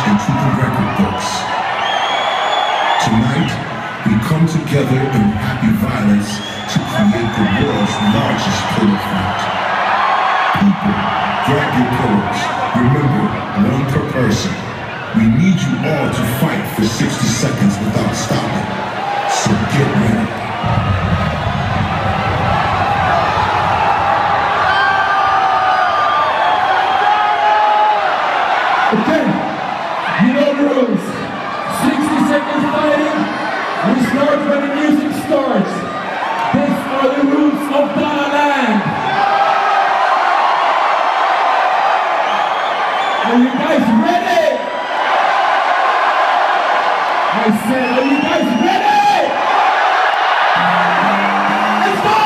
into the record books. Tonight, we come together in happy violence to create the world's largest pillow fight. People, grab your pillows. Remember, one per person. We need you all to fight for 60 seconds without stopping. So get ready. Okay, you know the rules. 60 seconds fighting. We start when the music starts. These are the rules of Ghanaland. Are you guys ready? I said, are you guys ready? Let's go!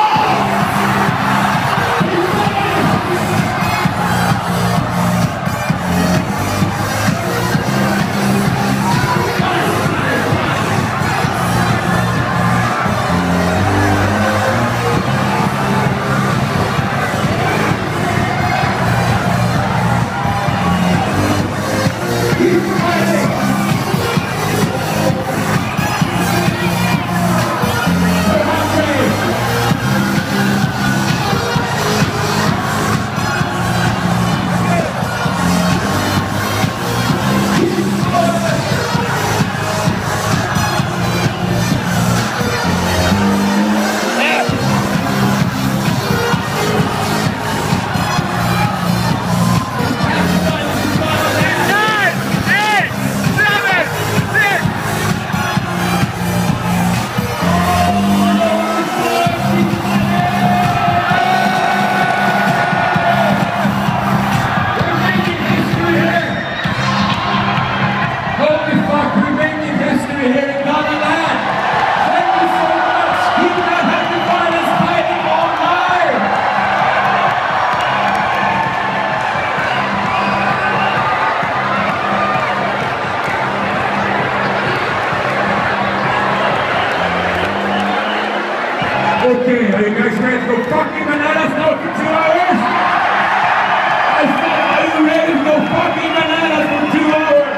Okay, are you guys ready to go fucking bananas now for 2 hours? I said, are you ready to go fucking bananas for 2 hours?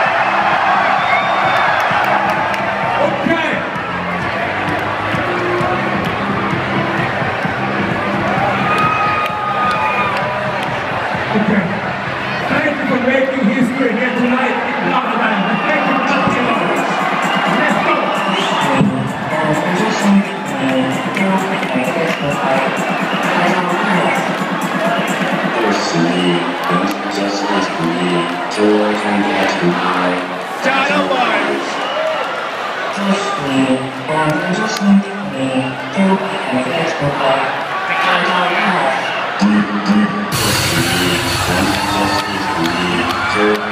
Okay. Okay. Thank you for making history here tonight in Ghanaland. Thank you for coming over. Let's go. Dynamite!